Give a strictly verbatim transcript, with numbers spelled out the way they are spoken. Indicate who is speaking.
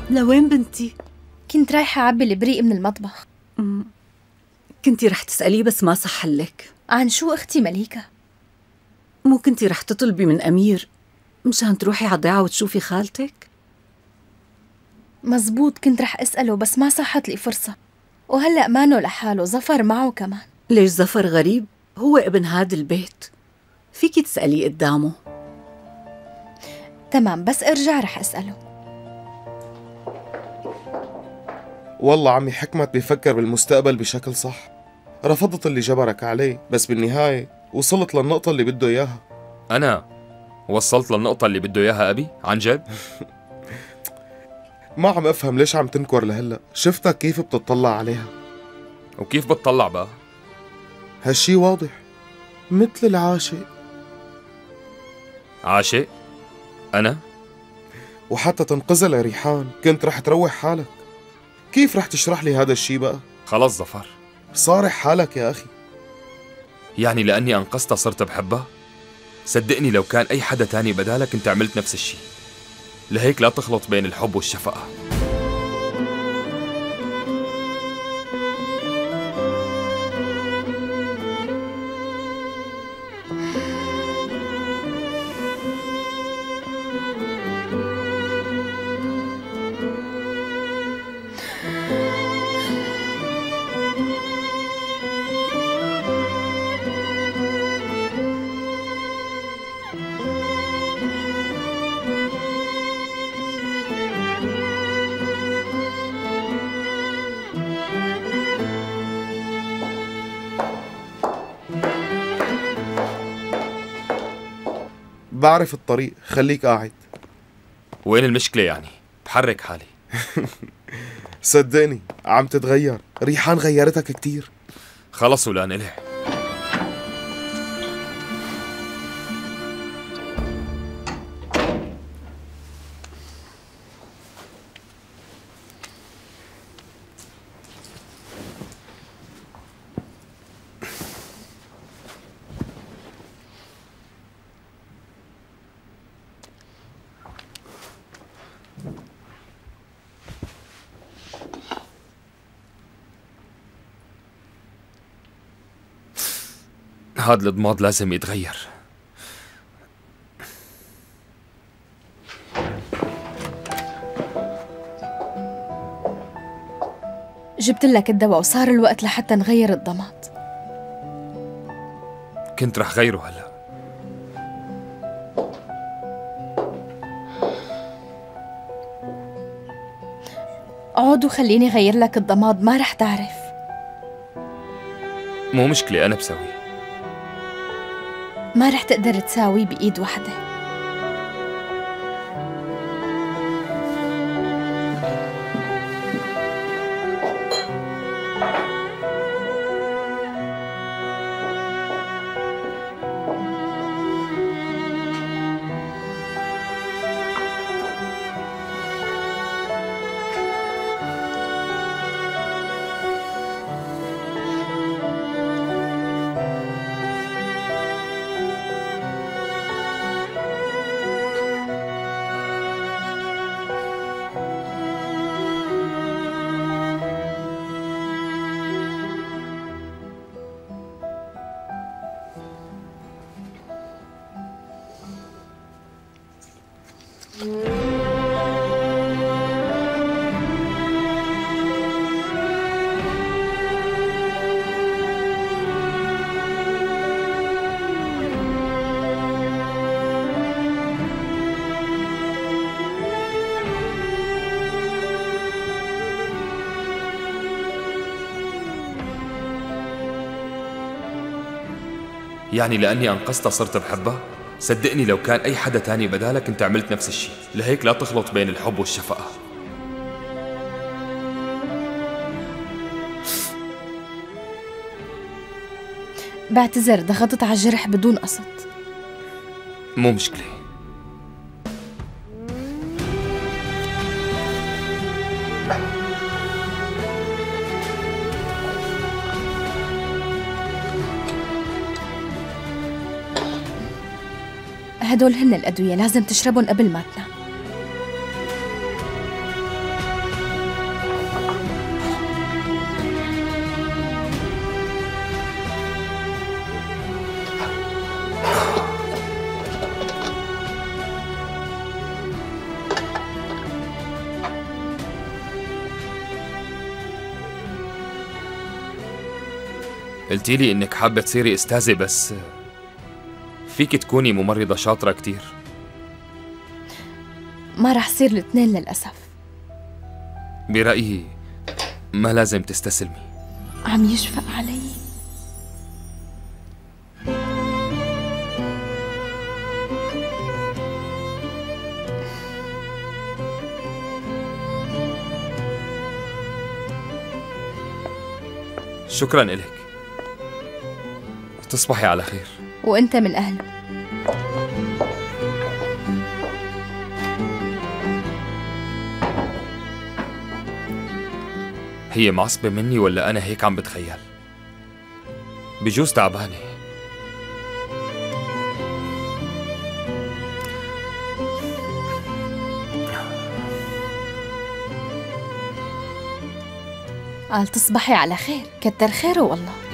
Speaker 1: لوين بنتي؟
Speaker 2: كنت رايحة أعبي البريق من المطبخ.
Speaker 1: مم. كنتي رح تسأليه بس ما صحلك.
Speaker 2: عن شو أختي مليكة؟
Speaker 1: مو كنتي رح تطلبي من أمير مشان تروحي على الضيعة وتشوفي خالتك؟
Speaker 2: مزبوط، كنت رح أسأله بس ما صحت لي فرصة، وهلأ مانو لحاله، ظفر معه كمان.
Speaker 1: ليش ظفر غريب؟ هو ابن هذا البيت، فيكي تسأليه قدامه.
Speaker 2: تمام، بس ارجع رح أسأله.
Speaker 3: والله عمي حكمت بيفكر بالمستقبل بشكل صح. رفضت اللي جبرك عليه، بس بالنهاية وصلت للنقطة اللي بده إياها.
Speaker 4: أنا وصلت للنقطة اللي بده إياها أبي؟ عن جد؟
Speaker 3: ما عم أفهم ليش عم تنكر لهلأ. شفتك كيف بتطلع عليها.
Speaker 4: وكيف بتطلع بقى؟
Speaker 3: هالشي واضح، مثل العاشق.
Speaker 4: عاشق؟ أنا؟
Speaker 3: وحتى تنقذها لريحان كنت رح تروح حالك. كيف رح تشرح لي هذا الشي بقى؟
Speaker 4: خلص ظفر،
Speaker 3: صارح حالك يا أخي.
Speaker 4: يعني لأني أنقذتها صرت بحبها؟ صدقني لو كان أي حدا تاني بدالك كنت عملت نفس الشي. لهيك لا تخلط بين الحب والشفقة.
Speaker 3: بعرف الطريق، خليك قاعد.
Speaker 4: وين المشكلة يعني؟ بحرك حالي.
Speaker 3: صدقني عم تتغير، ريحان غيرتك كتير.
Speaker 4: خلص ولان إلي. هاد الضماد لازم يتغير.
Speaker 2: جبت لك الدواء وصار الوقت لحتى نغير الضماد.
Speaker 4: كنت رح غيره هلا.
Speaker 2: اقعد وخليني غير لك الضماد، ما رح تعرف.
Speaker 4: مو مشكلة، أنا بسوي.
Speaker 2: ما رح تقدر تساويه بإيد واحدة.
Speaker 4: يعني لأني أنقذتها صرت بحبها؟ صدقني لو كان أي حدا تاني بدالك كنت عملت نفس الشي. لهيك لا تخلط بين الحب والشفقة.
Speaker 2: بعتذر، ضغطت على الجرح بدون قصد.
Speaker 4: مو مشكلة.
Speaker 2: هدول هن الأدوية، لازم تشربهم قبل ما تنام.
Speaker 4: قلتي لي إنك حابة تصيري أستاذة، بس فيك تكوني ممرضة شاطرة كتير.
Speaker 2: ما رح صير الاثنين للأسف.
Speaker 4: برأيي ما لازم تستسلمي.
Speaker 2: عم يشفق علي.
Speaker 4: شكرا إلك، تصبحي على خير.
Speaker 2: وانت من أهله.
Speaker 4: هي معصبة مني ولا أنا هيك عم بتخيل؟ بجوز تعبانة.
Speaker 2: قال تصبحي على خير، كتر خيره والله.